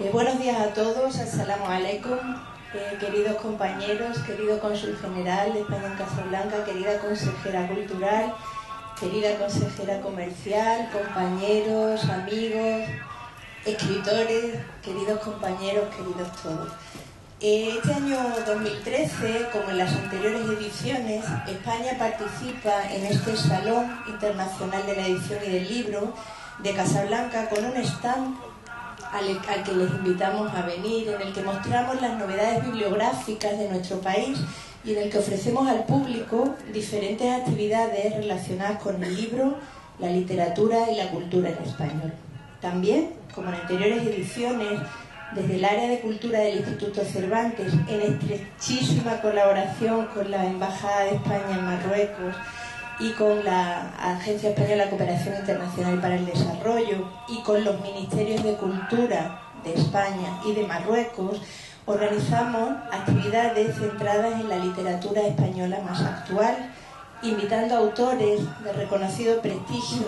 Buenos días a todos, assalamu alaikum, queridos compañeros, querido cónsul general de España en Casablanca, querida consejera cultural, querida consejera comercial, compañeros, amigos, escritores, queridos compañeros, queridos todos. Este año 2013, como en las anteriores ediciones, España participa en este Salón Internacional de la Edición y del Libro de Casablanca con un stand al que les invitamos a venir, en el que mostramos las novedades bibliográficas de nuestro país y en el que ofrecemos al público diferentes actividades relacionadas con el libro, la literatura y la cultura en español. También, como en anteriores ediciones, desde el área de cultura del Instituto Cervantes, en estrechísima colaboración con la Embajada de España en Marruecos y con la Agencia Española de Cooperación Internacional para el Desarrollo y con los Ministerios de Cultura de España y de Marruecos, organizamos actividades centradas en la literatura española más actual, invitando a autores de reconocido prestigio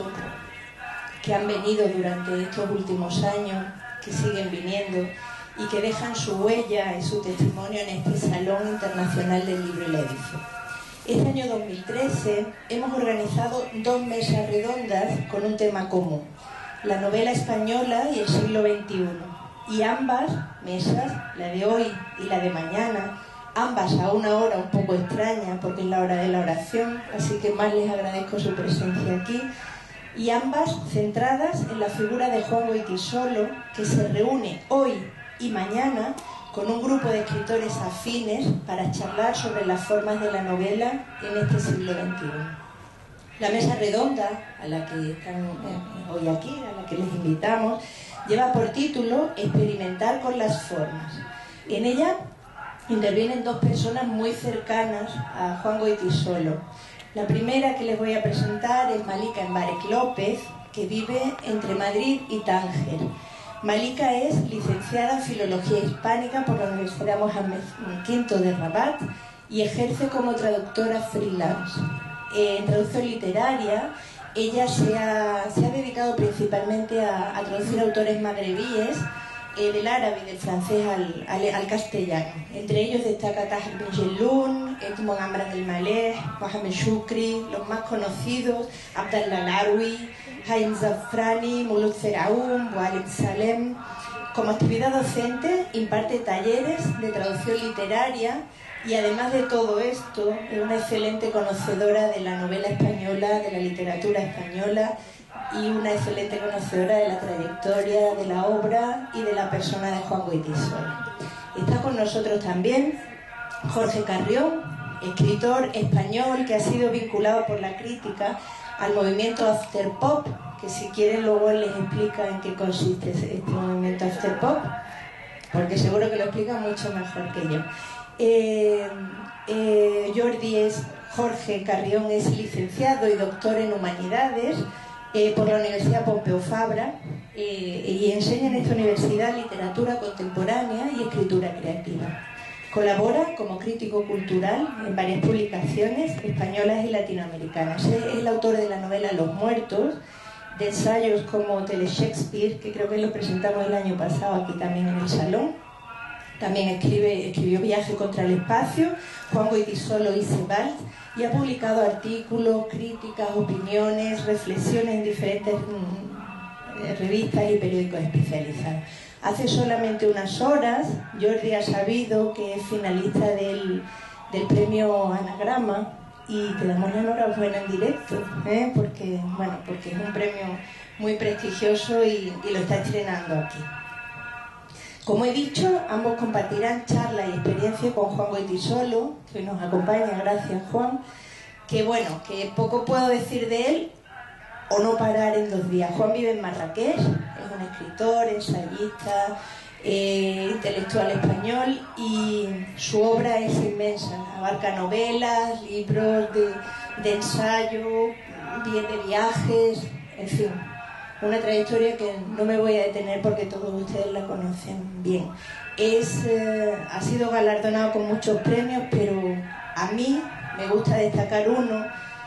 que han venido durante estos últimos años, que siguen viniendo y que dejan su huella y su testimonio en este Salón Internacional del Libro y la Edición. Este año 2013 hemos organizado 2 mesas redondas con un tema común, la novela española y el siglo XXI. Y ambas mesas, la de hoy y la de mañana, ambas a una hora un poco extraña porque es la hora de la oración, así que más les agradezco su presencia aquí, y ambas centradas en la figura de Juan Goytisolo, que se reúne hoy y mañana con un grupo de escritores afines para charlar sobre las formas de la novela en este siglo XXI. La mesa redonda, a la que están hoy aquí, a la que les invitamos, lleva por título Experimentar con las formas. En ella intervienen 2 personas muy cercanas a Juan Goytisolo. La primera que les voy a presentar es Malika Embarek López, que vive entre Madrid y Tánger. Malika es licenciada en Filología Hispánica por la Universidad Mohammed V de Rabat y ejerce como traductora freelance. En traducción literaria, ella se ha dedicado principalmente a traducir autores magrebíes del árabe y del francés al castellano. Entre ellos destaca Tahar Ben Jelloun, Edmond Amran El Maleh, Mohamed Shukri, los más conocidos, Abdallah Larwi, Haim Zafrani, Mulud Feraoun, Walid Salem. Como actividad docente imparte talleres de traducción literaria y además de todo esto es una excelente conocedora de la novela española, de la literatura española y una excelente conocedora de la trayectoria, de la obra y de la persona de Juan Goytisolo. Está con nosotros también Jorge Carrión, escritor español que ha sido vinculado por la crítica al movimiento Afterpop, que si quieren luego les explica en qué consiste este movimiento Afterpop, porque seguro que lo explica mucho mejor que yo. Jorge Carrión es licenciado y doctor en Humanidades por la Universidad Pompeu Fabra y enseña en esta universidad literatura contemporánea y escritura creativa. Colabora como crítico cultural en varias publicaciones españolas y latinoamericanas. Es el autor de la novela Los Muertos, de ensayos como Tele Shakespeare, que creo que lo presentamos el año pasado aquí también en el Salón. También escribió Viaje contra el espacio, Juan Goytisolo y Sebald, y ha publicado artículos, críticas, opiniones, reflexiones en diferentes revistas y periódicos especializados. Hace solamente unas horas Jordi ha sabido que es finalista del premio Anagrama y te damos la enhorabuena en directo, porque es un premio muy prestigioso y lo está estrenando aquí. Como he dicho, ambos compartirán charla y experiencia con Juan Goytisolo, que nos acompaña, gracias Juan, que poco puedo decir de él o no parar en 2 días. Juan vive en Marrakech, es un escritor, ensayista, intelectual español y su obra es inmensa, abarca novelas, libros de ensayo, bien de viajes, en fin. Una trayectoria que no me voy a detener porque todos ustedes la conocen bien. Ha sido galardonado con muchos premios, pero a mí me gusta destacar uno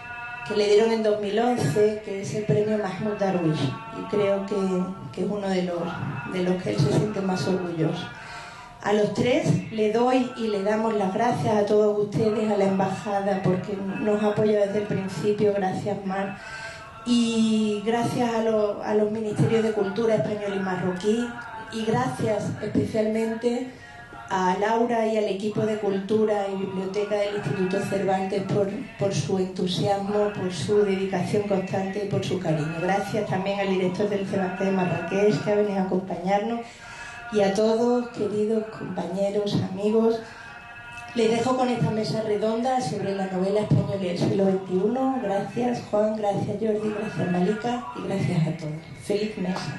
que le dieron en 2011, que es el premio Mahmoud Darwish, y creo que es uno de los que él se siente más orgulloso. A los tres le doy y le damos las gracias a todos ustedes, a la embajada, porque nos ha apoyado desde el principio. Gracias, Mar. Y gracias a los ministerios de Cultura español y marroquí, y gracias especialmente a Laura y al equipo de Cultura y Biblioteca del Instituto Cervantes por su entusiasmo, por su dedicación constante y por su cariño. Gracias también al director del Cervantes de Marrakech, que ha venido a acompañarnos, y a todos, queridos compañeros, amigos. Les dejo con esta mesa redonda sobre la novela española del siglo XXI. Gracias, Juan, gracias, Jordi, gracias, Malika, y gracias a todos. Feliz mesa.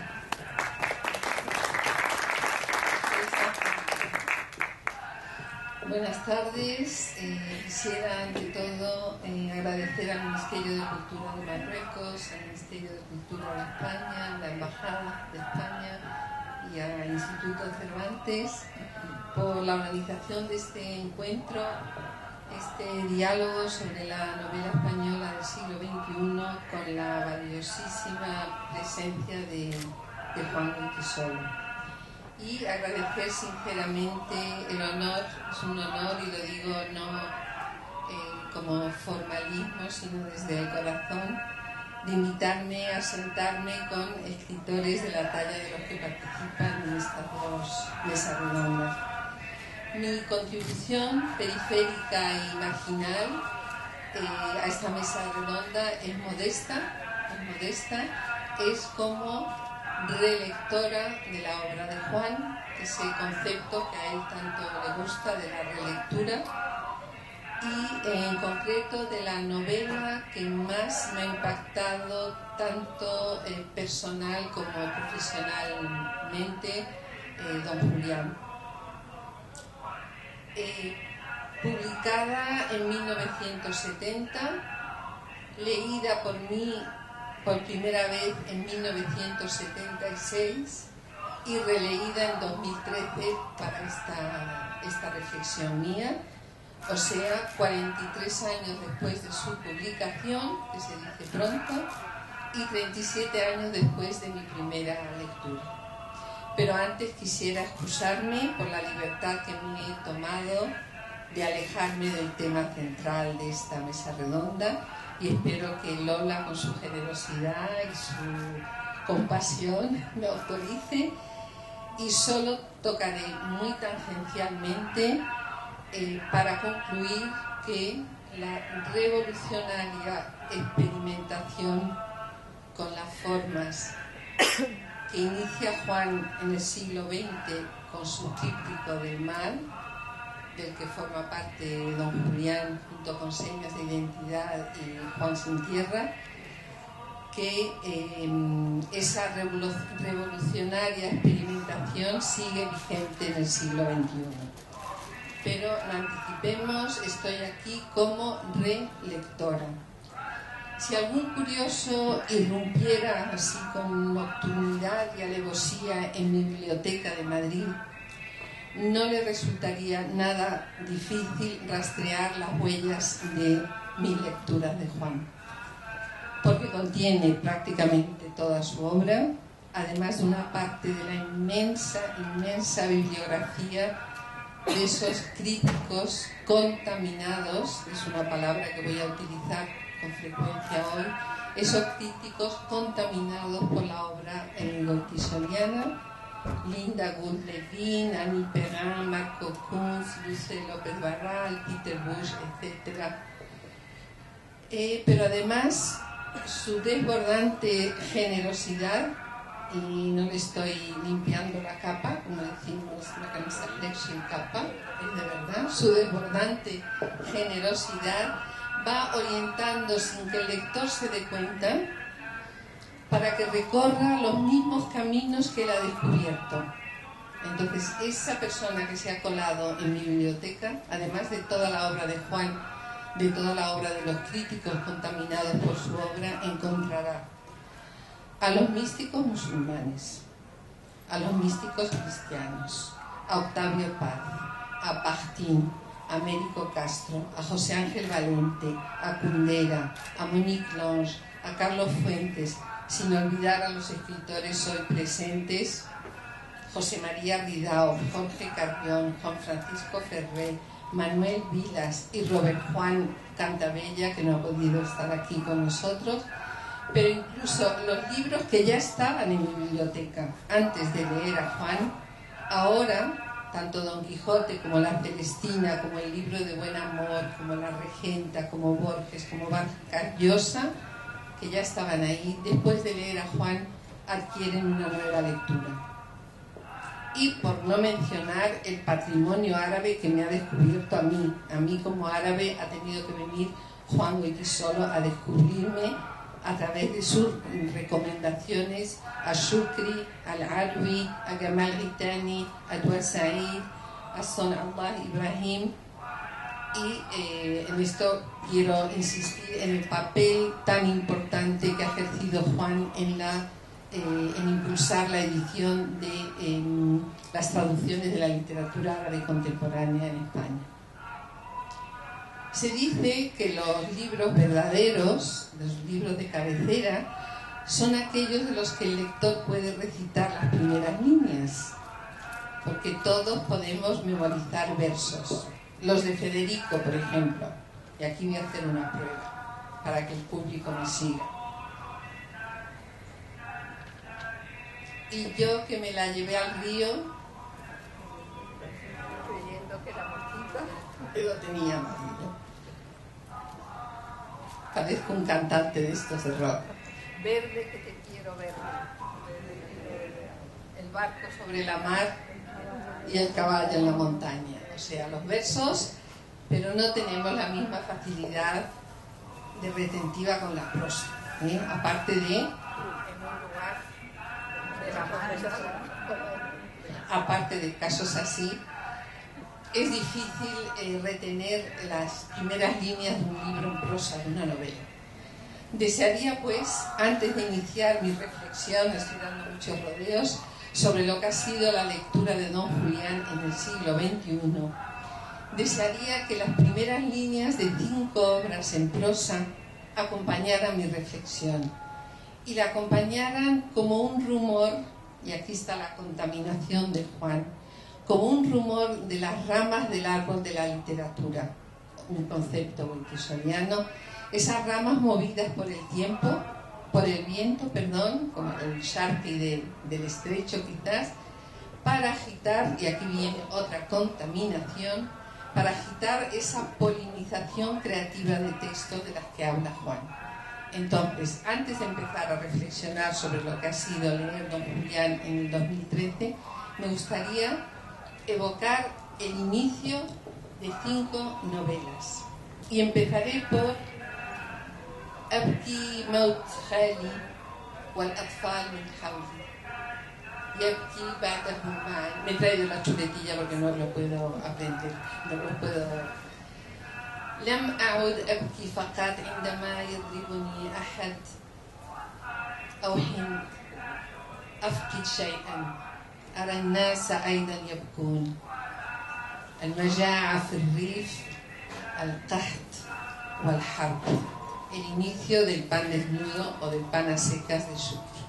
Buenas tardes. Quisiera ante todo agradecer al Ministerio de Cultura de Marruecos, al Ministerio de Cultura de España, a la Embajada de España y al Instituto Cervantes por la organización de este encuentro, este diálogo sobre la novela española del siglo XXI con la valiosísima presencia de Juan Goytisolo. Y agradecer sinceramente el honor, es un honor, y lo digo no como formalismo, sino desde el corazón, de invitarme a sentarme con escritores de la talla de los que participan en estas dos mesas redondas. Mi contribución periférica y marginal a esta mesa redonda es modesta, es como relectora de la obra de Juan, ese concepto que a él tanto le gusta de la relectura, y en concreto de la novela que más me ha impactado tanto personal como profesionalmente, Don Julián. Publicada en 1970, leída por mí por primera vez en 1976 y releída en 2013 para esta reflexión mía, o sea, 43 años después de su publicación, que se dice pronto, y 37 años después de mi primera lectura. Pero antes quisiera excusarme por la libertad que me he tomado de alejarme del tema central de esta mesa redonda, y espero que Lola, con su generosidad y su compasión, me autorice, y solo tocaré muy tangencialmente para concluir que la revolucionaria experimentación con las formas que inicia Juan en el siglo XX con su tríptico del mal, del que forma parte Don Julián junto con Señas de Identidad y Juan sin Tierra, que esa revolucionaria experimentación sigue vigente en el siglo XXI. Pero no anticipemos, estoy aquí como relectora. Si algún curioso irrumpiera así con nocturnidad y alevosía en mi biblioteca de Madrid, no le resultaría nada difícil rastrear las huellas de mis lecturas de Juan, porque contiene prácticamente toda su obra, además de una parte de la inmensa bibliografía de esos críticos contaminados, es una palabra que voy a utilizar con frecuencia hoy, esos críticos contaminados por la obra goytisoliana, Linda Gould-Levin, Annie Perrin, Marco Kunz, Luce López Barral, Peter Bush, etc. Pero además su desbordante generosidad, y no le estoy limpiando la capa, como decimos la camisa flexi capa, es de verdad, su desbordante generosidad va orientando sin que el lector se dé cuenta para que recorra los mismos caminos que él ha descubierto. Entonces, esa persona que se ha colado en mi biblioteca, además de toda la obra de Juan, de toda la obra de los críticos contaminados por su obra, encontrará a los místicos musulmanes, a los místicos cristianos, a Octavio Paz, a Bakhtin, a Américo Castro, a José Ángel Valente, a Kundera, a Monique Lange, a Carlos Fuentes, sin olvidar a los escritores hoy presentes, José María Ridao, Jorge Carrión, Juan Francisco Ferrer, Manuel Vilas y Robert Juan Cantabella, que no ha podido estar aquí con nosotros, pero incluso los libros que ya estaban en mi biblioteca antes de leer a Juan, ahora, tanto Don Quijote como La Celestina, como el libro de Buen Amor, como La Regenta, como Borges, como Vargas Llosa, que ya estaban ahí, después de leer a Juan, adquieren una nueva lectura. Y por no mencionar el patrimonio árabe que me ha descubierto a mí como árabe ha tenido que venir Juan Goytisolo a descubrirme a través de sus recomendaciones a Shukri, al-Alwi, a Gamal Ritani, a Dwar Said, a Son Allah Ibrahim. Y en esto quiero insistir en el papel tan importante que ha ejercido Juan en impulsar la edición de las traducciones de la literatura árabe contemporánea en España. Se dice que los libros verdaderos, los libros de cabecera, son aquellos de los que el lector puede recitar las primeras líneas, porque todos podemos memorizar versos. Los de Federico, por ejemplo, y aquí voy a hacer una prueba para que el público me siga. Y yo que me la llevé al río, creyendo que era mosquita, que lo tenía marido. Parezco un cantante de estos de rock. Verde que te quiero ver. El barco sobre la mar y el caballo en la montaña. O sea, los versos, pero no tenemos la misma facilidad de retentiva con la prosa. Aparte de aparte de casos así, es difícil retener las primeras líneas de un libro en prosa, de una novela. Desearía, pues, antes de iniciar mi reflexión, estoy dando muchos rodeos, sobre lo que ha sido la lectura de Don Julián en el siglo XXI, desearía que las primeras líneas de 5 obras en prosa acompañaran mi reflexión y la acompañaran como un rumor, y aquí está la contaminación de Juan, como un rumor de las ramas del árbol de la literatura, un concepto goytisoliano, esas ramas movidas por el tiempo, por el viento, como el Sharpie del estrecho quizás, para agitar, y aquí viene otra contaminación, para agitar esa polinización creativa de textos de las que habla Juan. Entonces, antes de empezar a reflexionar sobre lo que ha sido leer Don Julián en el 2013, me gustaría evocar el inicio de 5 novelas. Y empezaré por أبكي موت خالي والأطفال من حولي يبكي بعدهم معي. Me he traído la chuletilla porque no lo puedo aprender, no lo puedo. لم أعد أبكي فقط عندما يضربني أحد أو حين أفقد شيئا أرى الناس أيضا يبكون. المجاعة في الريف، القحط والحرب. El inicio del pan desnudo o del pan a secas de Sucre.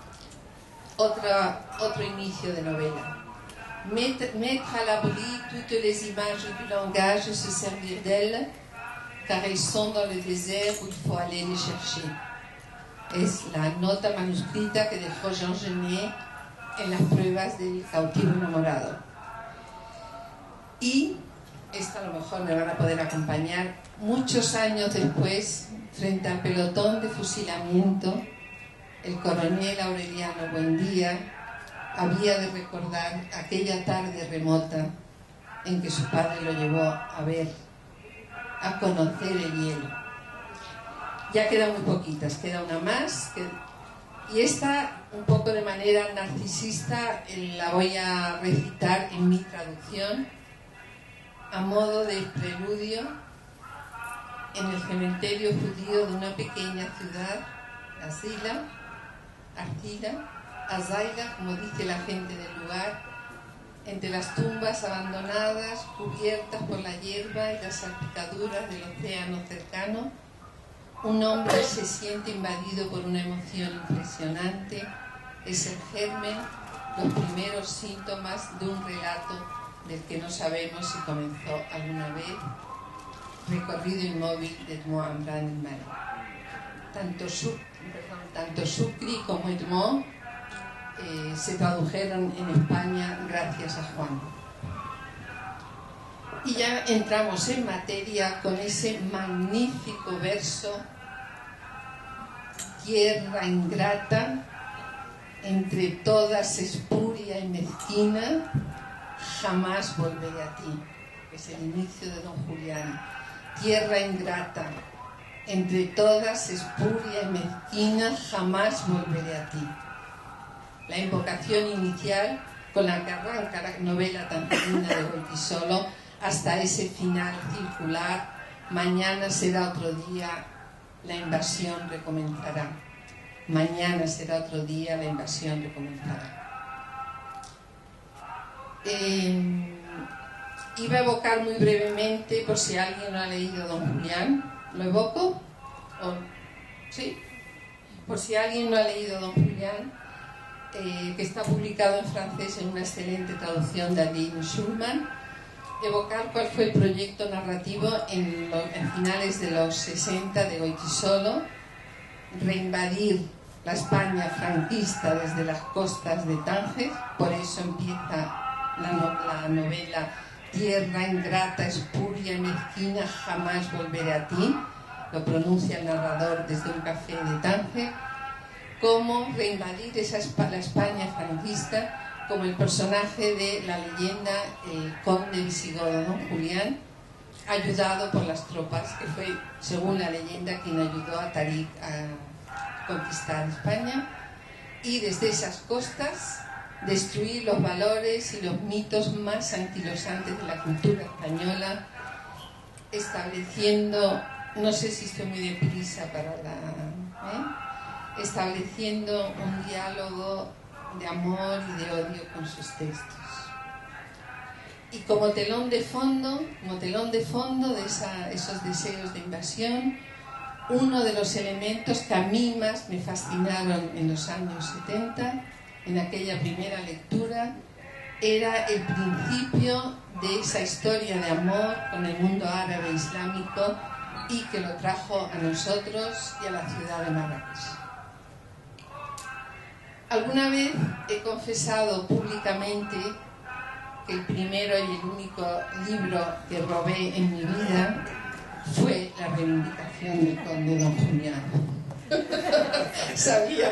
Otro inicio de novela. Mettre à l'abri toutes les images du langage, se servir d'elles, car elles sont dans le désert où il faut aller les chercher. Es la nota manuscrita que dejó Jean Genet en las pruebas del cautivo enamorado. Y esta a lo mejor me van a poder acompañar muchos años después, frente al pelotón de fusilamiento, el coronel Aureliano Buendía había de recordar aquella tarde remota en que su padre lo llevó a conocer el hielo. Ya quedan muy poquitas, queda una más, y esta, un poco de manera narcisista, la voy a recitar en mi traducción, a modo de preludio, en el cementerio judío de una pequeña ciudad, Azila, como dice la gente del lugar, entre las tumbas abandonadas, cubiertas por la hierba y las salpicaduras del océano cercano, un hombre se siente invadido por una emoción impresionante. Es el germen, los primeros síntomas de un relato del que no sabemos si comenzó alguna vez. Recorrido inmóvil de Edmond Brandmeier. Tanto Sucri como Edmond se tradujeron en España gracias a Juan. Y ya entramos en materia con ese magnífico verso: tierra ingrata, entre todas espuria y mezquina, jamás volveré a ti. Es el inicio de Don Julián. Tierra ingrata, entre todas espuria y mezquina, jamás volveré a ti. La invocación inicial con la que arranca la novela tan linda de Goytisolo hasta ese final circular: mañana será otro día, la invasión recomenzará. Mañana será otro día, la invasión recomenzará. Iba a evocar muy brevemente, por si alguien no ha leído Don Julián. ¿Lo evoco? ¿Sí? Por si alguien no ha leído Don Julián, que está publicado en francés en una excelente traducción de Aline Schulman, evocar cuál fue el proyecto narrativo en finales de los 60 de Goytisolo: reinvadir la España franquista desde las costas de Tánger. Por eso empieza la novela: tierra ingrata, espuria y mezquina, jamás volveré a ti. Lo pronuncia el narrador desde un café de Tánger. Cómo reinvadir la España franquista, como el personaje de la leyenda, el conde visigodo Don Julián, ayudado por las tropas, que fue, según la leyenda, quien ayudó a Tarik a conquistar España, y desde esas costas destruir los valores y los mitos más anquilosantes de la cultura española, estableciendo, no sé si estoy muy deprisa para estableciendo un diálogo de amor y de odio con sus textos. Y como telón de fondo de esos deseos de invasión, uno de los elementos que a mí más me fascinaron en los años 70, en aquella primera lectura, era el principio de esa historia de amor con el mundo árabe islámico, y que lo trajo a nosotros y a la ciudad de Marrakech. Alguna vez he confesado públicamente que el primero y el único libro que robé en mi vida fue La reivindicación del conde Don Julián. Sabía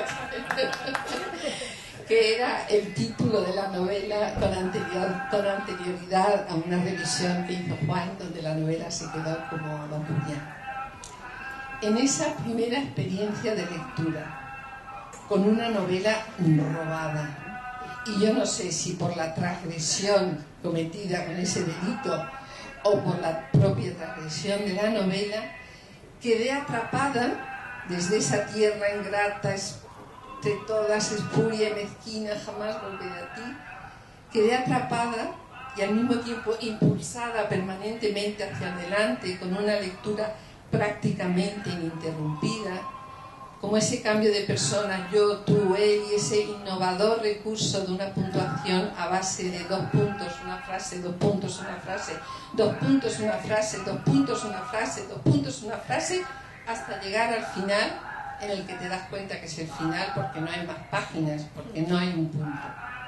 que era el título de la novela con anterioridad a una revisión que hizo Juan, donde la novela se quedó como Don Julián. En esa primera experiencia de lectura, con una novela robada, y yo no sé si por la transgresión cometida con ese delito o por la propia transgresión de la novela, quedé atrapada desde esa tierra ingrata, de todas espuria y mezquina, jamás volveré a ti. Quedé atrapada y al mismo tiempo impulsada permanentemente hacia adelante con una lectura prácticamente ininterrumpida, como ese cambio de personas, yo, tú, él, y ese innovador recurso de una puntuación a base de 2 puntos, una frase, 2 puntos, una frase, 2 puntos, una frase, 2 puntos, una frase, 2 puntos, una frase, hasta llegar al final, en el que te das cuenta que es el final porque no hay más páginas, porque no hay un punto.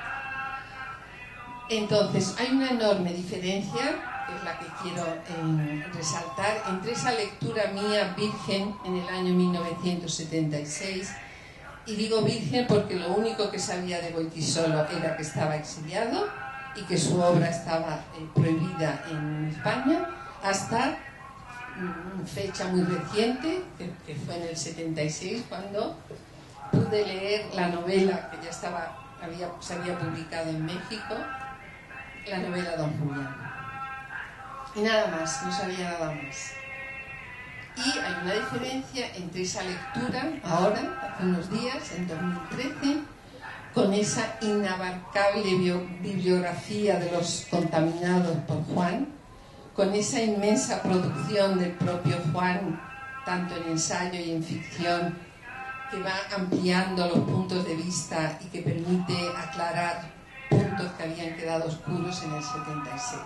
Entonces, hay una enorme diferencia, que es la que quiero resaltar, entre esa lectura mía virgen en el año 1976, y digo virgen porque lo único que sabía de Goytisolo era que estaba exiliado y que su obra estaba prohibida en España, hasta fecha muy reciente, que fue en el 76, cuando pude leer la novela que ya se había publicado en México, la novela Don Julián. Y nada más, no sabía nada más. Y hay una diferencia entre esa lectura, ahora, hace unos días, en 2013, con esa inabarcable bibliografía de los contaminados por Juan, con esa inmensa producción del propio Juan, tanto en ensayo y en ficción, que va ampliando los puntos de vista y que permite aclarar puntos que habían quedado oscuros en el 76.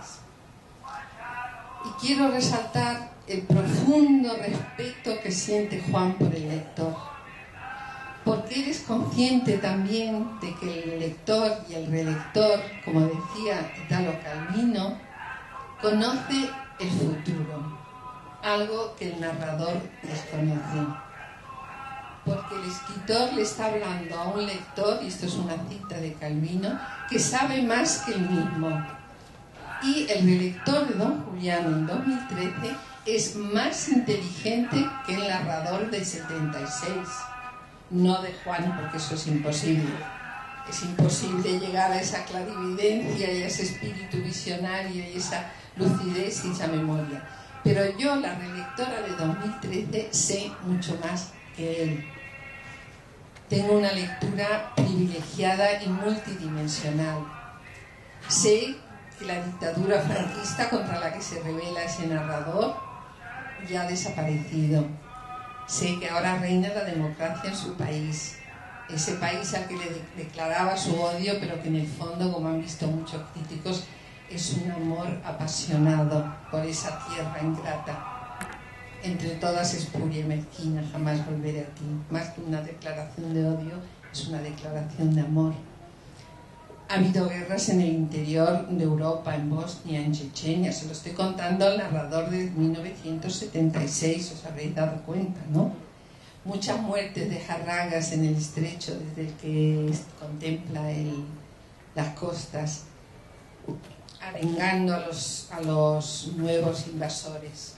Y quiero resaltar el profundo respeto que siente Juan por el lector, porque él es consciente también de que el lector y el relector, como decía Italo Calvino, conoce el futuro, algo que el narrador desconoce. Porque el escritor le está hablando a un lector, y esto es una cita de Calvino, que sabe más que él mismo. Y el relector de Don Julián en 2013 es más inteligente que el narrador del 76. No de Juan, porque eso es imposible. Es imposible llegar a esa clarividencia y a ese espíritu visionario y esa lucidez y esa memoria. Pero yo, la relectora de 2013, sé mucho más que él. Tengo una lectura privilegiada y multidimensional. Sé que la dictadura franquista contra la que se revela ese narrador ya ha desaparecido. Sé que ahora reina la democracia en su país, ese país al que le declaraba su odio, pero que en el fondo, como han visto muchos críticos, es un amor apasionado por esa tierra ingrata. Entre todas es puria y mezquina, jamás volveré a ti. Más que una declaración de odio, es una declaración de amor. Ha habido guerras en el interior de Europa, en Bosnia, en Chechenia. Se lo estoy contando al narrador de 1976, os habréis dado cuenta, ¿no? Muchas muertes de jarragas en el estrecho desde el que contempla las costas, arengando a los nuevos invasores.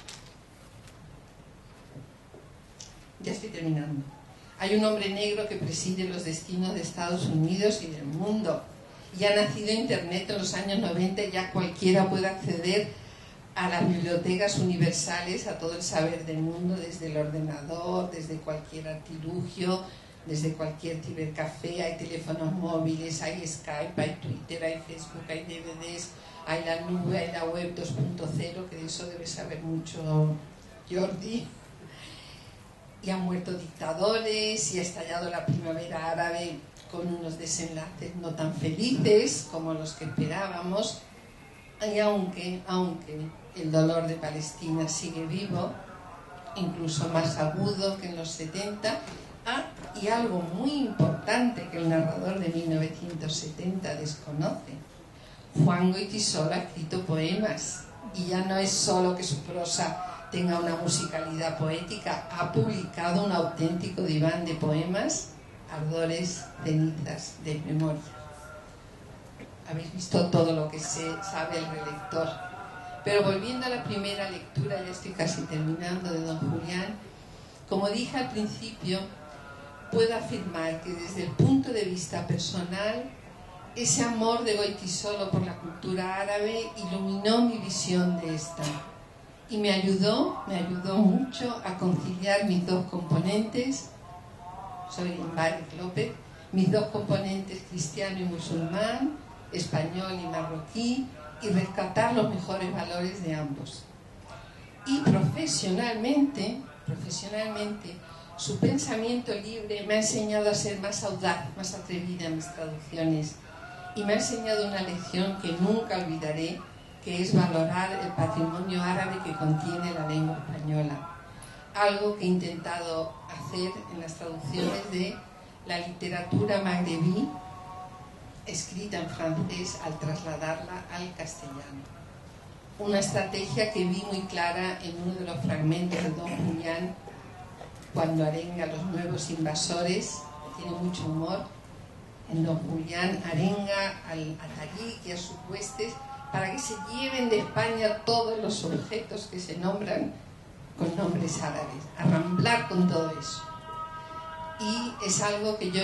Ya estoy terminando. Hay un hombre negro que preside los destinos de Estados Unidos y del mundo. Y ha nacido Internet en los años 90 y ya cualquiera puede acceder a las bibliotecas universales, a todo el saber del mundo, desde el ordenador, desde cualquier artilugio, desde cualquier cibercafé. Hay teléfonos móviles, hay Skype, hay Twitter, hay Facebook, hay DVDs, hay la nube, hay la web 2.0, que de eso debe saber mucho Jordi. Y han muerto dictadores y ha estallado la primavera árabe con unos desenlaces no tan felices como los que esperábamos. Y aunque el dolor de Palestina sigue vivo, incluso más agudo que en los 70, y algo muy importante que el narrador de 1970 desconoce: Juan Goytisolo ha escrito poemas, y ya no es solo que su prosa tenga una musicalidad poética, ha publicado un auténtico diván de poemas, ardores, cenizas, desmemoria. Habéis visto todo lo que sabe el relector. Pero volviendo a la primera lectura, ya estoy casi terminando, de Don Julián, como dije al principio, puedo afirmar que desde el punto de vista personal, ese amor de Goytisolo por la cultura árabe iluminó mi visión de esta. Y me ayudó mucho a conciliar mis dos componentes. Soy Mbarik López, mis dos componentes cristiano y musulmán, español y marroquí, y rescatar los mejores valores de ambos. Y profesionalmente, su pensamiento libre me ha enseñado a ser más audaz, más atrevida en mis traducciones, y me ha enseñado una lección que nunca olvidaré, que es valorar el patrimonio árabe que contiene la lengua española. Algo que he intentado hacer en las traducciones de la literatura magrebí escrita en francés al trasladarla al castellano. Una estrategia que vi muy clara en uno de los fragmentos de Don Julián, cuando arenga a los nuevos invasores. Tiene mucho humor. En Don Julián arenga al Tariq y a sus huestes para que se lleven de España todos los objetos que se nombran con nombres árabes, arramblar con todo eso. Y es algo que yo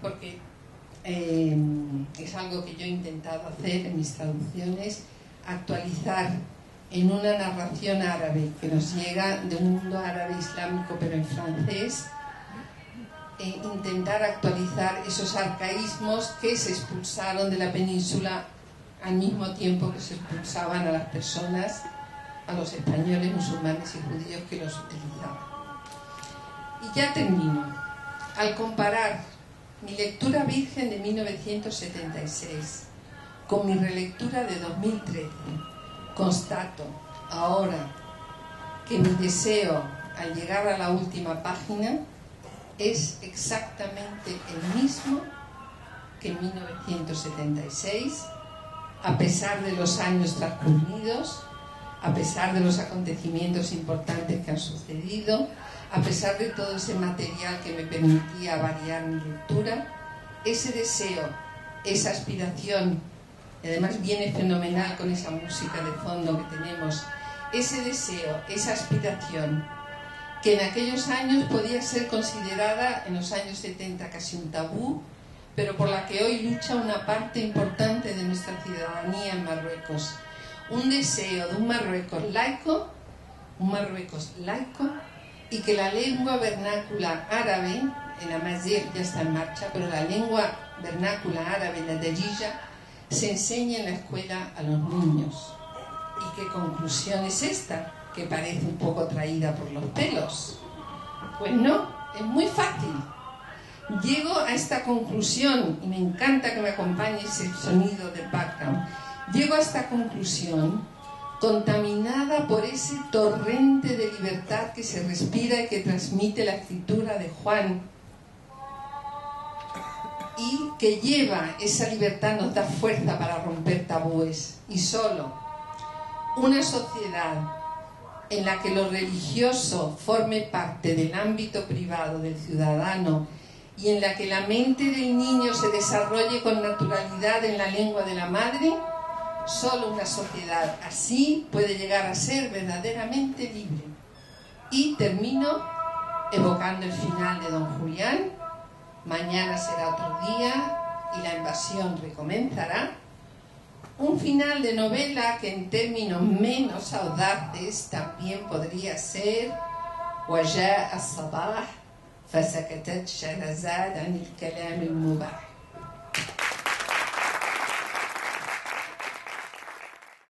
es algo que yo he intentado hacer en mis traducciones, actualizar en una narración árabe que nos llega de un mundo árabe islámico pero en francés, intentar actualizar esos arcaísmos que se expulsaron de la península al mismo tiempo que se expulsaban a las personas, a los españoles, musulmanes y judíos que los utilizaban. Y ya termino. Al comparar mi lectura virgen de 1976 con mi relectura de 2013, constato ahora que mi deseo al llegar a la última página es exactamente el mismo que en 1976, a pesar de los años transcurridos, a pesar de los acontecimientos importantes que han sucedido, a pesar de todo ese material que me permitía variar mi lectura, ese deseo, esa aspiración, y además viene fenomenal con esa música de fondo que tenemos, ese deseo, esa aspiración, que en aquellos años podía ser considerada, en los años 70, casi un tabú, pero por la que hoy lucha una parte importante de nuestra ciudadanía en Marruecos. Un deseo de un Marruecos laico, y que la lengua vernácula árabe, el amazigh ya está en marcha, pero la lengua vernácula árabe, la darija, se enseña en la escuela a los niños. ¿Y qué conclusión es esta? Que parece un poco traída por los pelos. Pues no, es muy fácil. Llego a esta conclusión, y me encanta que me acompañe ese sonido de background. Llego a esta conclusión contaminada por ese torrente de libertad que se respira y que transmite la escritura de Juan, y que lleva esa libertad, nos da fuerza para romper tabúes. Y solo una sociedad en la que lo religioso forme parte del ámbito privado del ciudadano y en la que la mente del niño se desarrolle con naturalidad en la lengua de la madre, solo una sociedad así puede llegar a ser verdaderamente libre. Y termino evocando el final de Don Julián: mañana será otro día y la invasión recomenzará. Un final de novela que en términos menos audaces también podría ser وجاء الصباح فسكتت شهرزاد عن الكلام المباح.